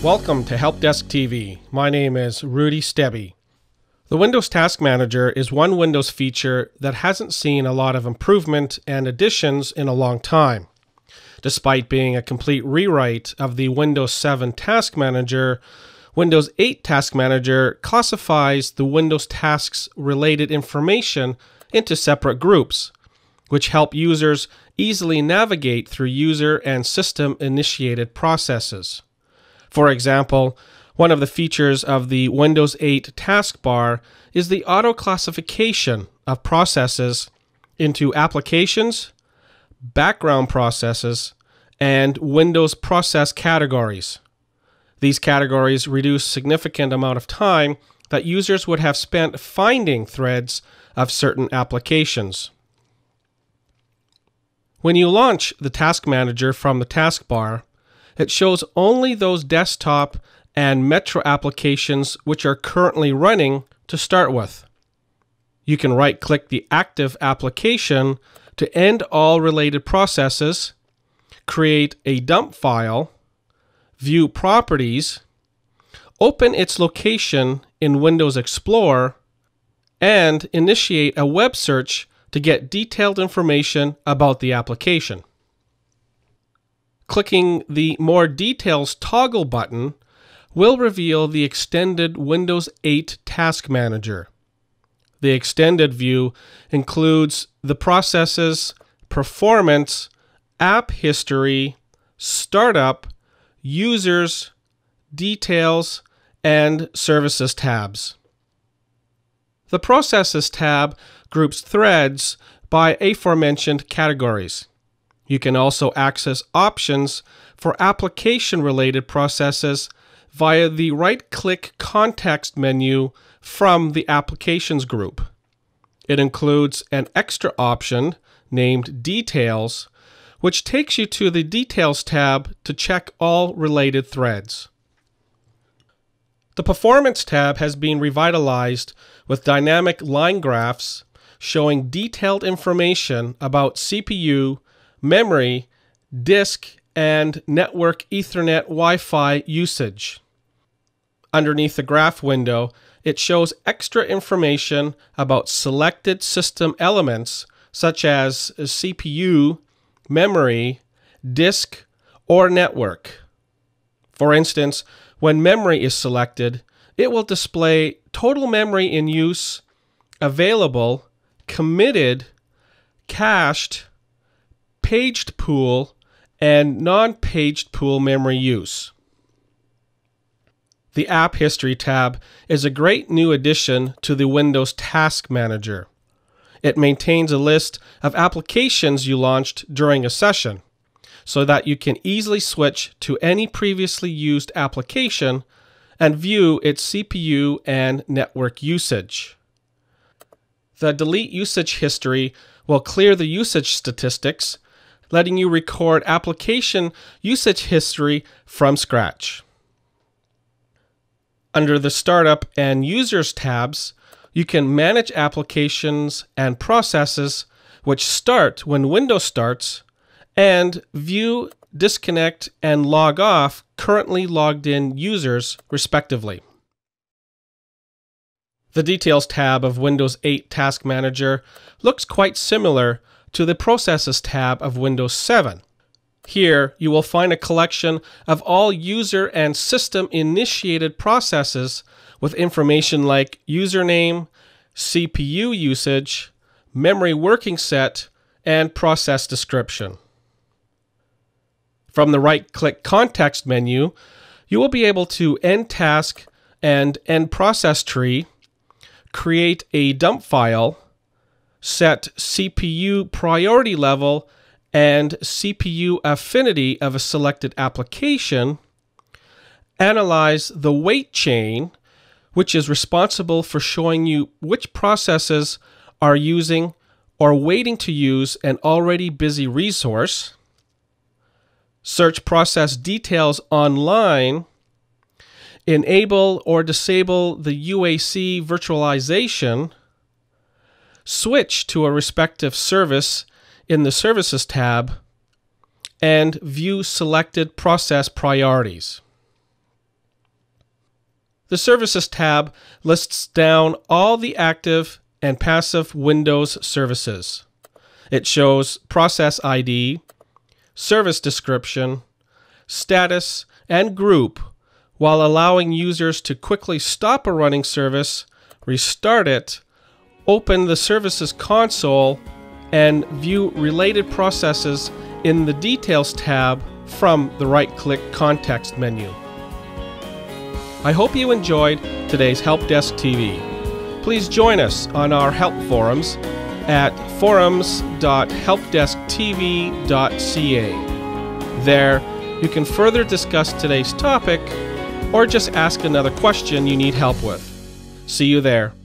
Welcome to HelpDeskTV. My name is Rudy Stebby. The Windows Task Manager is one Windows feature that hasn't seen a lot of improvement and additions in a long time. Despite being a complete rewrite of the Windows 7 Task Manager, Windows 8 Task Manager classifies the Windows tasks related information into separate groups, which help users easily navigate through user and system initiated processes. For example, one of the features of the Windows 8 taskbar is the auto-classification of processes into applications, background processes, and Windows process categories. These categories reduce significant amount of time that users would have spent finding threads of certain applications. When you launch the Task Manager from the taskbar, it shows only those desktop and Metro applications which are currently running to start with. You can right-click the active application to end all related processes, create a dump file, view properties, open its location in Windows Explorer, and initiate a web search to get detailed information about the application. Clicking the More Details toggle button will reveal the extended Windows 8 Task Manager. The extended view includes the processes, performance, app history, startup, users, details, and services tabs. The Processes tab groups threads by aforementioned categories. You can also access options for application-related processes via the right-click context menu from the Applications group. It includes an extra option named Details, which takes you to the Details tab to check all related threads. The Performance tab has been revitalized with dynamic line graphs showing detailed information about CPU, memory, disk, and network Ethernet Wi-Fi usage. Underneath the graph window, it shows extra information about selected system elements such as CPU, memory, disk, or network. For instance, when memory is selected, it will display total memory in use, available, committed, cached, paged pool, and non-paged pool memory use. The App History tab is a great new addition to the Windows Task Manager. It maintains a list of applications you launched during a session, so that you can easily switch to any previously used application and view its CPU and network usage. The Delete Usage History will clear the usage statistics, letting you record application usage history from scratch. Under the Startup and Users tabs, you can manage applications and processes which start when Windows starts, and view, disconnect, and log off currently logged in users, respectively. The Details tab of Windows 8 Task Manager looks quite similar to the Processes tab of Windows 7. Here, you will find a collection of all user and system-initiated processes with information like username, CPU usage, memory working set, and process description. From the right-click context menu, you will be able to end task and end process tree, create a dump file, set CPU priority level and CPU affinity of a selected application, analyze the wait chain, which is responsible for showing you which processes are using or waiting to use an already busy resource, search process details online, enable or disable the UAC virtualization, switch to a respective service in the Services tab, and view selected process priorities. The Services tab lists down all the active and passive Windows services. It shows process ID, service description, status, and group, while allowing users to quickly stop a running service, restart it, open the Services console, and view related processes in the Details tab from the right-click context menu. I hope you enjoyed today's HelpDeskTV. Please join us on our help forums at forums.helpdesktv.ca. There, you can further discuss today's topic or just ask another question you need help with. See you there.